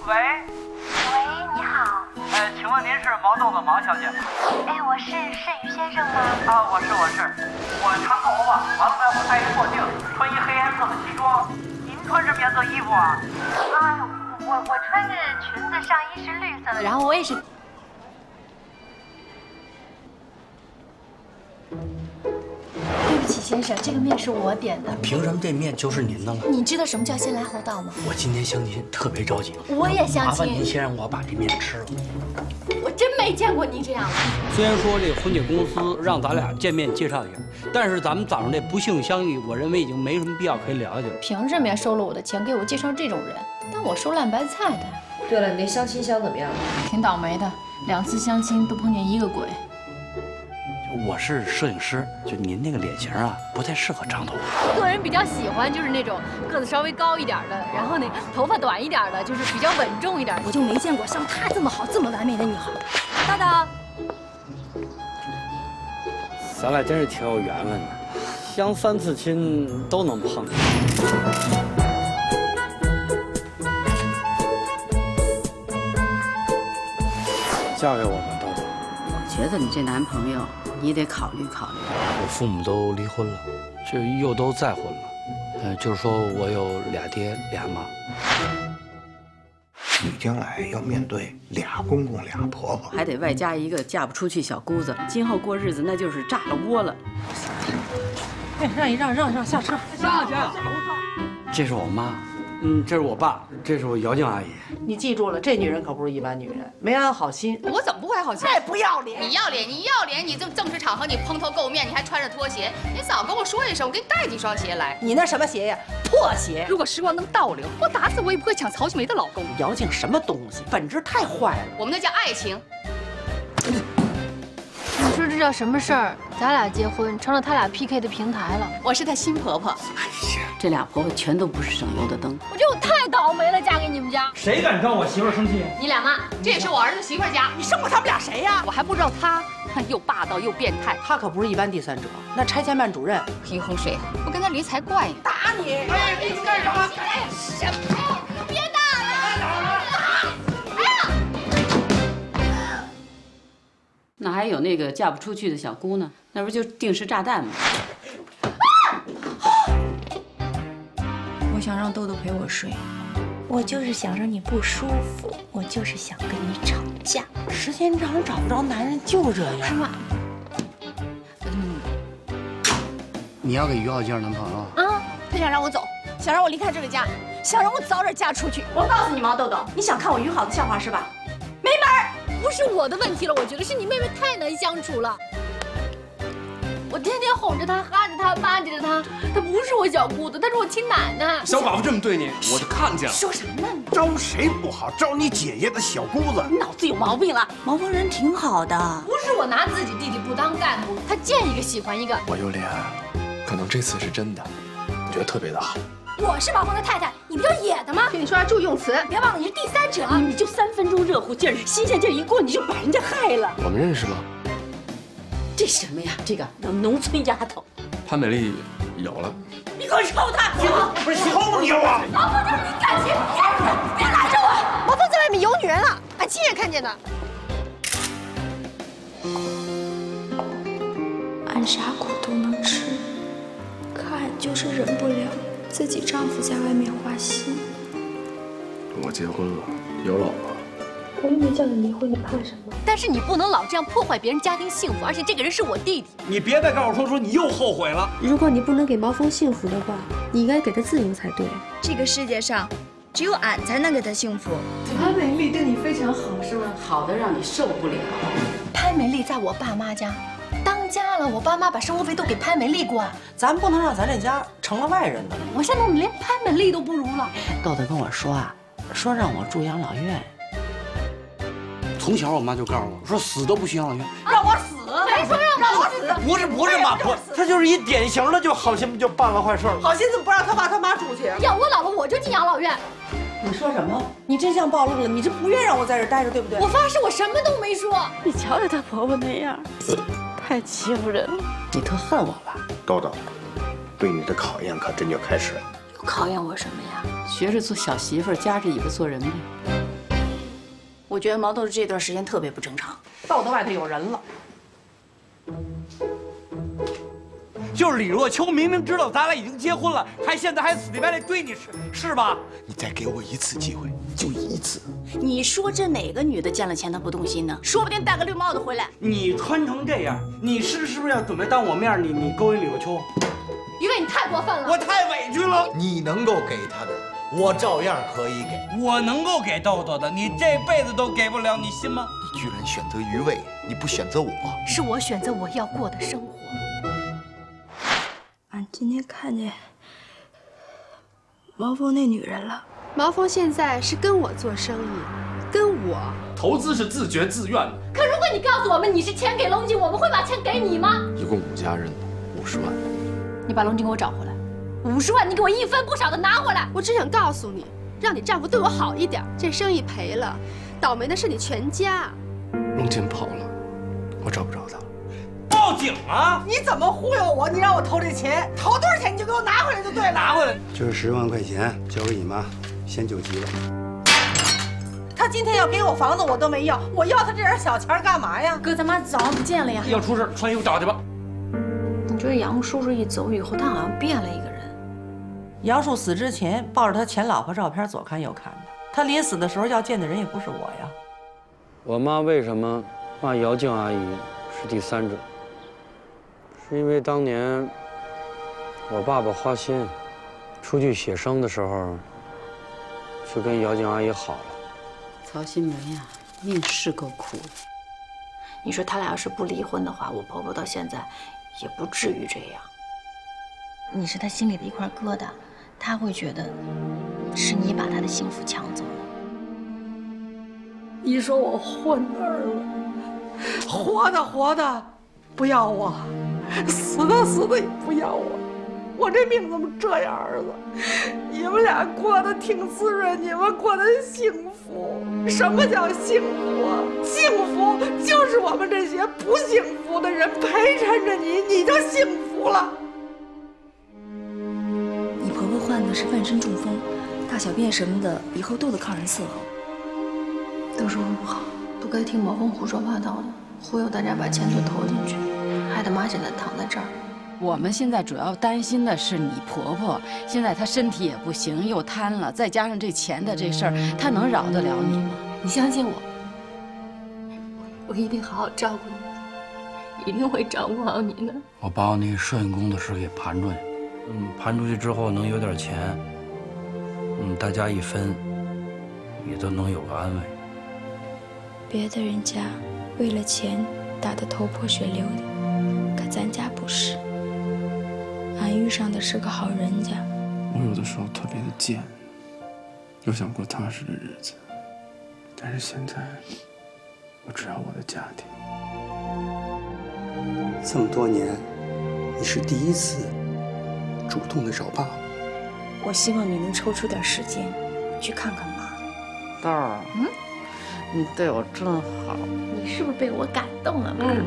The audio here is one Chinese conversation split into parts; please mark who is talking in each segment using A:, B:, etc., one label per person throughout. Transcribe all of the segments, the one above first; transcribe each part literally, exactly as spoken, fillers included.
A: 喂，
B: 喂，你好。
A: 呃，请问您是毛豆豆毛小姐吗？
B: 哎，我是是于先生吗？
A: 啊，我是我是，我长头发，完了呢我戴一墨镜，穿一黑颜色的西装。您穿什么颜色衣服啊？
B: 啊，我我穿着裙子，上衣是绿色的，然后我也是。对不起，先生，这个面是我点的。
C: 凭什么这面就是您的了？
B: 你知道什么叫先来后到吗？
C: 我今天相亲特别着急，
B: 我也相亲。
C: 麻烦您先让我把这面吃了。
B: 我真没见过你这样的。
D: 虽然说这婚介公司让咱俩见面介绍一下，但是咱们早上这不幸相遇，我认为已经没什么必要可以聊下去了。
B: 凭什么呀？收了我的钱给我介绍这种人，当我收烂白菜的？
E: 对了，你那相亲相怎么样？
B: 挺倒霉的，两次相亲都碰见一个鬼。
C: 我是摄影师，就您那个脸型啊，不太适合长头发。
B: 个人比较喜欢就是那种个子稍微高一点的，然后呢头发短一点的，就是比较稳重一点。我就没见过像她这么好、这么完美的女孩。大大，
D: 咱俩真是挺有缘分的，相三次亲都能碰见。嫁给我吧，豆豆。
F: 我觉得你这男朋友，你得考虑考虑。
C: 我父母都离婚了，这又都再婚了，呃，就是说我有俩爹俩妈。
G: 你将来要面对俩公公俩婆婆，
F: 还得外加一个嫁不出去小姑子，今后过日子那就是炸了窝了。
E: 哎，让一让，让让，下车。
D: 下去。这是我妈，嗯，这是我爸，这是我姚静阿姨。
E: 你记住了，这女人可不是一般女人，没安好心。
H: 我怎么不会好心？
E: 太不要脸！
H: 你要脸，你要脸！你这正式场合你蓬头垢面，你还穿着拖鞋，你早跟我说一声，我给你带几双鞋来。
E: 你那什么鞋呀？破鞋！
H: 如果时光能倒流，我打死我也不会抢曹雪梅的老公。
E: 姚静什么东西？本质太坏了。
H: 我们那叫爱情。
B: 你说这叫什么事儿？咱俩结婚成了他俩 P K 的平台了。
H: 我是他新婆婆。
F: 哎呀，这俩婆婆全都不是省油的灯。
B: 我觉得我太倒霉了，嫁给你们家。
D: 谁敢招我媳妇儿生气？
H: 你俩妈，这也是我儿子媳妇家。
E: 你生过他们俩谁呀？
H: 我还不知道他又霸道又变态。
E: 他可不是一般第三者，那拆迁办主任
H: 平衡谁？我跟他离才怪呢。
E: 打你！
H: 哎，你干什么？哎，什么？别打了！哎呀！
F: 那还有那个嫁不出去的小姑呢，那不就定时炸弹吗？
I: 我想让豆豆陪我睡，我就是想让你不舒服，我就是想跟你吵架。
E: 时间长找不着男人就这样。
I: 是吗？
F: 嗯，
C: 你要给于浩介绍男朋友？
I: 啊，他想让我走，想让我离开这个家，想让我早点嫁出去。我告诉你，毛豆豆，你想看我于好的笑话是吧？没门儿！
B: 不是我的问题了，我觉得是你妹妹太难相处了。我天天哄着她，哈着她，巴结着她，她不是我小姑子，她是我亲奶奶。
J: 小寡妇这么对你，我就看见了。
I: 说什么呢？
G: 招谁不好？招你姐姐的小姑子。
I: 你脑子有毛病了。毛峰人挺好的，
B: 不是我拿自己弟弟不当干部，他见一个喜欢一个。
J: 我有恋爱，可能这次是真的，我觉得特别的好。
I: 我是毛峰的太太，你不就野的吗？
E: 跟你说下注意用词，
I: 别忘了你是第三者。你就三分钟热乎劲儿，新鲜劲儿一过，你就把人家害了。
J: 我们认识吗？
F: 这什么呀？这个农村丫头，
J: 潘美丽有了。
I: 你给我抽他！
G: 不是抽你啊！
I: 毛峰，这是你感情，别别拦着我！
E: 毛峰在外面有女人了，俺亲眼看见的。
K: 俺啥苦都能吃，可俺就是忍不了自己丈夫在外面花心。
J: 我结婚了，有老婆。
K: 我又没叫你离婚，你怕什么？
B: 但是你不能老这样破坏别人家庭幸福，而且这个人是我弟弟。
D: 你别再告诉我说说你又后悔了。
K: 如果你不能给毛峰幸福的话，你应该给他自由才对。
I: 这个世界上，只有俺才能给他幸福。
E: 潘美丽对你非常好，是吗？
F: 好的让你受不了。
B: 潘美丽在我爸妈家当家了，我爸妈把生活费都给潘美丽管。
E: 咱不能让咱这家成了外人的。
B: 我现在连潘美丽都不如了。
E: 豆豆跟我说啊，说让我住养老院。
C: 从小我妈就告诉我说死都不许养老院，
E: 让我死，
B: 没说让我死，
C: 不是不是妈，不，他就是一典型的就好心就办了坏事了。
E: 好心思不让他爸他妈出去。
B: 要我老了我就进养老院。
E: 你说什么？你真相暴露了，你这不愿让我在这待着，对不对？
B: 我发誓我什么都没说。
K: 你瞧瞧她婆婆那样，太欺负人了。
E: 你特恨我吧？
G: 豆豆，对你的考验可真就开始了。
I: 又考验我什么呀？
F: 学着做小媳妇儿，夹着尾巴做人呗。
I: 我觉得毛豆豆这段时间特别不正常。
E: 豆豆外头有人了。
D: 就是李若秋明明知道咱俩已经结婚了，还现在还死乞白赖追你，是是吧？
J: 你再给我一次机会，就一次。
I: 你说这哪个女的见了钱她不动心呢？说不定戴个绿帽子回来。
D: 你穿成这样，你是是不是要准备当我面你你勾引李若秋？
B: 于伟，你太过分了！
D: 我太委屈了。
L: 你能够给他的，我照样可以给。
D: 我能够给豆豆的，你这辈子都给不了，你信吗？
G: 你居然选择于伟，你不选择我，
B: 是我选择我要过的生活。
K: 俺今天看见毛峰那女人了。
M: 毛峰现在是跟我做生意，跟我
J: 投资是自觉自愿的。
B: 可如果你告诉我们你是钱给龙井，我们会把钱给你吗？
J: 一共五家人，五十万。
B: 你把龙井给我找回来，五十万你给我一分不少的拿回来。
M: 我只想告诉你，让你丈夫对我好一点。这生意赔了，倒霉的是你全家。
J: 龙井跑了，我找不着他。
D: 报警啊！
E: 你怎么忽悠我？你让我投这钱，投多少钱你就给我拿回来就对了。
D: 拿回来。
C: 这十万块钱交给你妈，先救急吧。
E: 他今天要给我房子，我都没要，我要他这点小钱干嘛呀？
I: 哥，咱妈早上不见了呀。
D: 要出事，穿衣服找去吧。
B: 你觉得杨叔叔一走以后，他好像变了一个人？
E: 杨树死之前抱着他前老婆照片左看右看的，他临死的时候要见的人也不是我呀。
C: 我妈为什么骂姚静阿姨是第三者？是因为当年我爸爸花心，出去写生的时候，就跟姚静阿姨好了。
F: 曹新梅呀，命是够苦的。
B: 你说他俩要是不离婚的话，我婆婆到现在也不至于这样。你是他心里的一块疙瘩，他会觉得是你把他的幸福抢走了。
E: 你说我混哪儿了？活的活的不要我，死的死的也不要我。我这命怎么这样，儿子？你们俩过得挺滋润，你们过得幸福。什么叫幸福啊？幸福就是我们这些不幸福的人陪衬着你，你就幸福了。
K: 你婆婆患的是半身中风，大小便什么的以后都得靠人伺候。
B: 都是我不好，不该听毛峰胡说八道的，忽悠大家把钱都投进去，害得妈现在躺在这儿。
F: 我们现在主要担心的是你婆婆，现在她身体也不行，又瘫了，再加上这钱的这事儿，她能饶得了你吗？
B: 你相信我，我一定好好照顾你，一定会照顾好你的。
C: 我把我那摄影工的事给盘出去，嗯，盘出去之后能有点钱，嗯，大家一分，也都能有个安慰。
K: 别的人家为了钱打得头破血流的，可咱家不是。俺遇上的是个好人家。
J: 我有的时候特别的贱，又想过踏实的日子，但是现在我只要我的家庭。
N: 这么多年，你是第一次主动的找爸爸。
K: 我希望你能抽出点时间去看看妈。
E: 豆儿，嗯，你对我真好。
B: 你是不是被我感动了？
E: 嗯。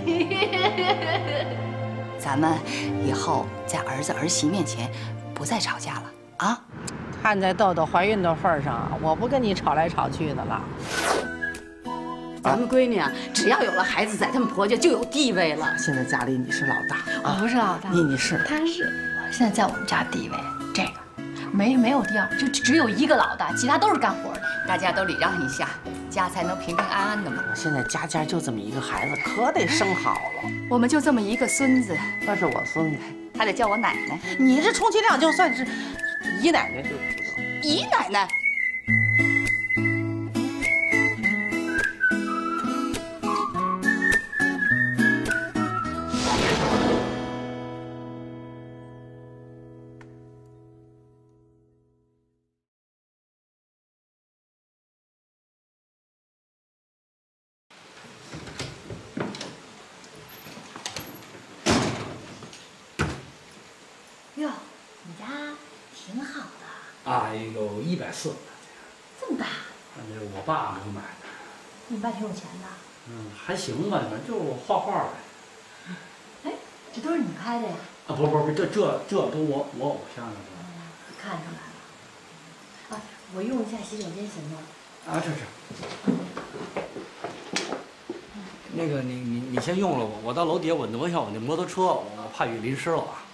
O: 咱们以后在儿子儿媳面前不再吵架了啊！
E: 看在豆豆怀孕的份上，我不跟你吵来吵去的了。
F: 咱们闺女啊，只要有了孩子，在他们婆家就有地位了。
E: 现在家里你是老大，
B: 我不是老大，
E: 你你是，
B: 他是。现在在我们家地位，这个没没有第二，就只有一个老大，其他都是干活的。
O: 大家都礼让一下，家才能平平安安的嘛。
E: 现在家家就这么一个孩子，可得生好了。
O: 我们就这么一个孙子，
E: 那是我孙子，
O: 他得叫我奶奶。
E: 你这充其量就算是姨奶奶就知道。
O: 姨奶奶。
B: 哟，你家挺好的
D: 啊，有一百四，
B: 这么大？
D: 那是我爸给我买的。
B: 你爸挺有钱的。
D: 嗯，还行吧，反正就画画呗。
B: 哎，这都是你开的呀？
D: 啊，不不不，这这这都我我偶像的。
B: 看出来了。啊，我用一下洗手间行吗？
D: 啊，这这。那个，你你你先用了我，我到楼底下我挪一下我那摩托车，我我怕雨淋湿了啊。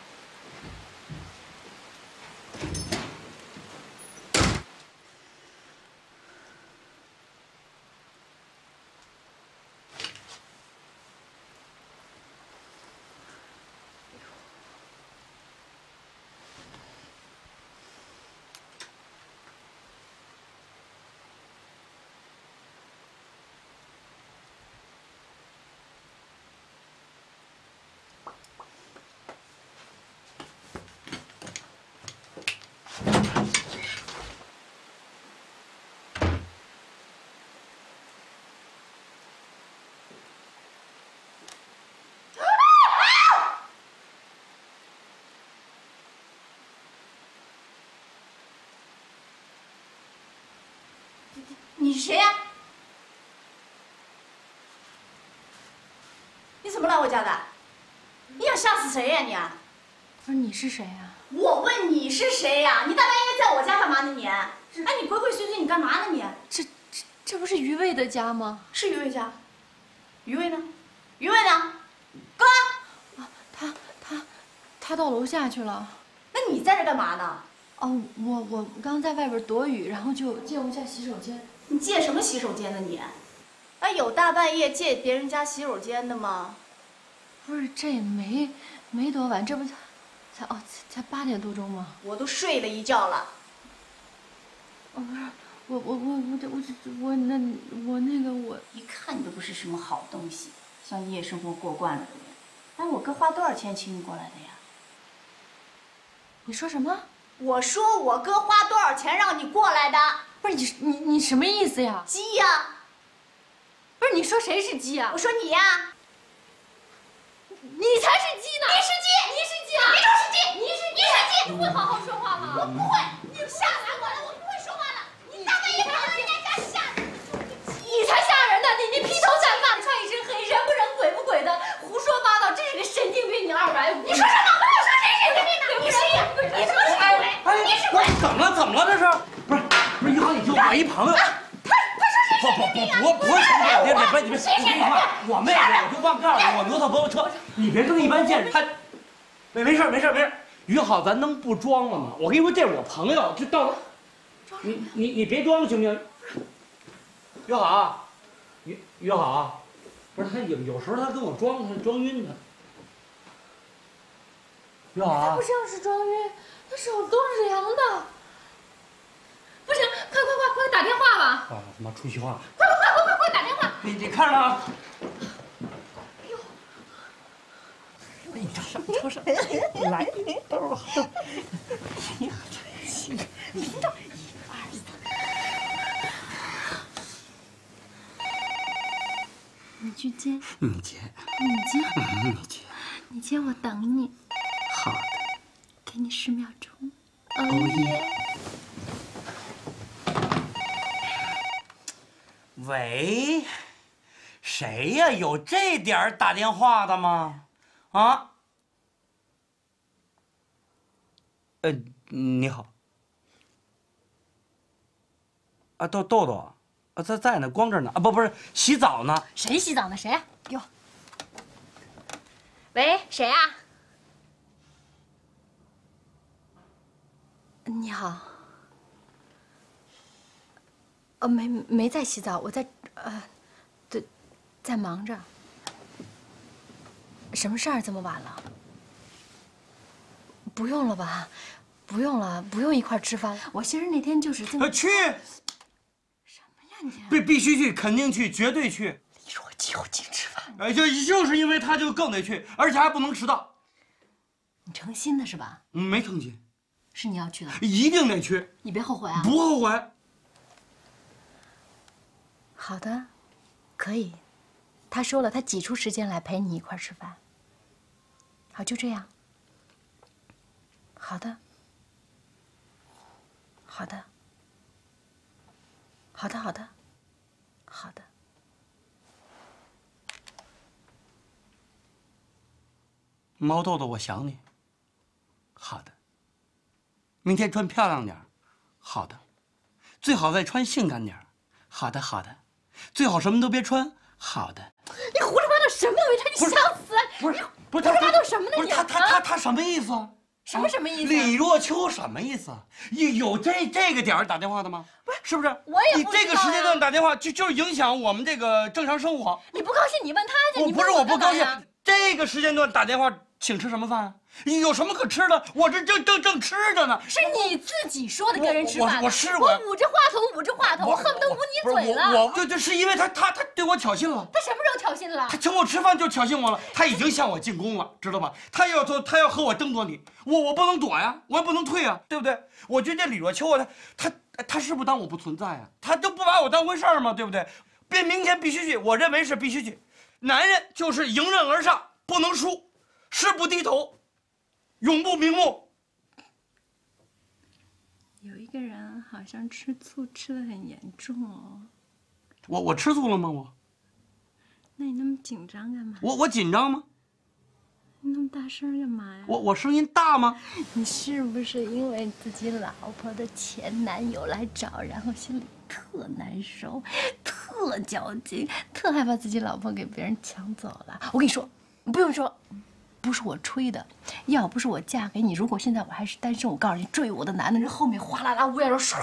I: 你是谁呀？你怎么来我家的？你想吓死谁呀你？
B: 不是你是谁呀？
I: 我问你是谁呀？你大半夜在我家干嘛呢你？哎，你鬼鬼祟祟，你干嘛呢你？
B: 这这这不是于卫的家吗？
I: 是于卫家。于卫呢？于卫呢？哥。
B: 啊，他他他到楼下去了。
I: 那你在这干嘛呢？
B: 哦，我我刚在外边躲雨，然后就借我一下洗手间。
I: 你借什么洗手间呢你？哎，有大半夜借别人家洗手间的吗？
B: 不是，这也没没多晚，这不才才哦才八点多钟吗？
I: 我都睡了一觉了。
B: 哦，不是，我我我我这我这我那我那个我
I: 一看你都不是什么好东西，像夜生活过惯了的人。哎，我哥花多少钱请你过来的呀？
B: 你说什么？
I: 我说我哥花多少钱让你过来的？
B: 不是你你你什么意思呀？
I: 鸡呀！
B: 不是你说谁是鸡呀？
I: 我说你呀！
B: 你才是鸡呢！
I: 你是鸡，你是鸡啊！你就是鸡，你是你是鸡！
B: 你会好好说话吗？
I: 我不会，你吓死我了！我不会说话了！你大半夜跑到人家家吓人，
B: 你才吓人呢！你你披头散发的，穿一身黑，人不人鬼不鬼的，胡说八道，真是个神经病！你二百五！
I: 你说什么？我说谁神经病呢？你谁呀？你说是鬼，你是鬼！
D: 怎么了？怎么了？这是？不是不是，于豪，你听我一朋友。
I: 他他说谁
D: 不不不不不是神经病，别别别别！我跟你说，我妹妹我就忘告诉你，我摩托摩托车，你别跟一般见识。他没没事没事没事。于好，咱能不装了吗？我跟你说，这是我朋友，这到了，你你你别装行不行？于好，于于好，不是他有有时候他跟我装，他装晕的。于好，
B: 他不像是装晕，他手都是凉的。 不行，快快快快打电话吧！
D: 啊他妈出息话！
B: 快快快快快打电话！
D: 你你看着啊！
B: 哎呦，
E: 你瞅什么瞅什么？来，都是我都。哎呀，真是！你这一二
K: 三。你去接。
N: 你接。
K: 你接。
N: 嗯，你接。
K: 你接，我等你。
N: 好的。
K: 给你十秒钟。
N: 哦耶。
D: 喂，谁呀？有这点儿打电话的吗？啊？呃，你好。啊，豆豆豆，啊，在在呢，光着呢。啊，不，不是，洗澡呢。
B: 谁洗澡呢？谁呀？哟。
K: 喂，谁呀？
B: 你好。 呃，没没在洗澡，我在呃，对，在忙着。什么事儿这么晚了？不用了吧，不用了，不用一块吃饭。我其实那天就是这么
D: 去。
B: 什么呀你？
D: 必必须去，肯定去，绝对去。
E: 你说我就近吃饭。
D: 哎，就就是因为他就更得去，而且还不能迟到。
B: 你诚心的是吧？
D: 嗯，没诚心。
B: 是你要去的。
D: 一定得去。
B: 你别后悔啊。
D: 不后悔。
B: 好的，可以。他说了，他挤出时间来陪你一块吃饭。好，就这样。好的，好的，好的，好的，好的。
D: 毛豆豆，我想你。好的。明天穿漂亮点。好的。最好再穿性感点。 好的好的，最好什么都别穿。好的。
I: 你胡说八道什么都没穿，你想死？
D: 不是不是，
I: 胡说八道什么呢？
D: 不是他他他他什么意思啊？
I: 什么什么意思？
D: 李若秋什么意思？有有这这个点儿打电话的吗？不是，是不是？
I: 我也不知道。
D: 你这个时间段打电话，就就是影响我们这个正常生活。
I: 你不高兴，你问他去。
D: 我不是我不高兴，这个时间段打电话，请吃什么饭啊？有什么可吃的？我这正正正吃着呢。
I: 是你自己说的跟人吃饭。
D: 我我是
I: 我捂着话筒捂着话筒，我恨不得捂你嘴了。
D: 我我就是因为他他他对我挑衅了。
I: 他什么时候挑衅了？
D: 他请我吃饭就挑衅我了。他已经向我进攻了，知道吧？他要做，他要和我争夺你，我我不能躲呀，我也不能退呀，对不对？我觉得这李若秋啊，他他他是不是当我不存在啊？他就不把我当回事儿吗？对不对？便明天必须去，我认为是必须去。男人就是迎刃而上，不能输，誓不低头。永不瞑目。
K: 有一个人好像吃醋吃得很严重哦。
D: 我我吃醋了吗？我。
K: 那你那么紧张干嘛？
D: 我我紧张吗？
K: 你那么大声干嘛呀？
D: 我我声音大吗？
K: 你是不是因为自己老婆的前男友来找，然后心里特难受，特较劲，特害怕自己老婆给别人抢走了？我跟你说，不用说。不是我吹的，要不是我嫁给你，如果现在我还是单身，我告诉你，追我的男的人后面哗啦啦乌鸦声，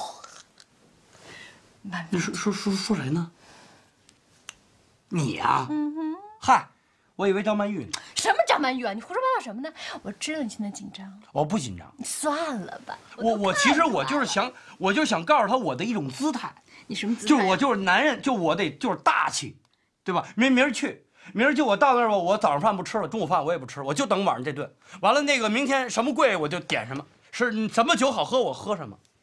D: 你说说说说谁呢？你呀？
K: 嗯哼。
D: 嗨，我以为张曼玉呢。
K: 什么张曼玉啊？你胡说八道什么呢？我知道你现在紧张。
D: 我不紧张。
K: 你算了吧。
D: 我我其实我就是想，我就想告诉他我的一种姿态。
K: 你什么姿态？
D: 就是我就是男人，就我得就是大气，对吧？明明儿去。明儿就我到那儿吧，我早上饭不吃了，中午饭我也不吃，我就等晚上这顿。完了那个明天什么贵我就点什么，是什么酒好喝我喝什么。